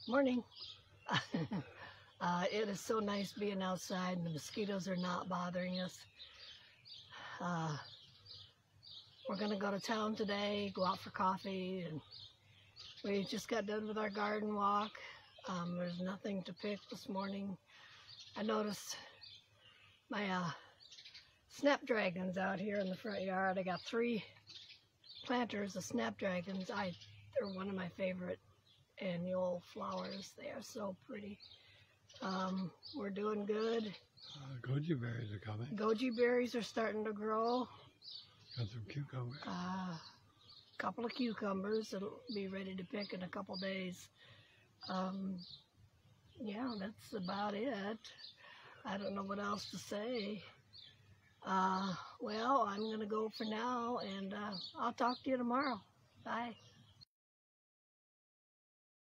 Morning. It is so nice being outside and the mosquitoes are not bothering us. We're going to go to town today, go out for coffee, and we just got done with our garden walk. There's nothing to pick this morning. I noticed my snapdragons out here in the front yard. I got 3 planters of snapdragons. They're one of my favorite annual flowers. They are so pretty. We're doing good. Goji berries are coming. Goji berries are starting to grow. Got some cucumbers. Couple of cucumbers that'll be ready to pick in a couple days. Yeah, that's about it. I don't know what else to say. Well, I'm gonna go for now, and I'll talk to you tomorrow. Bye.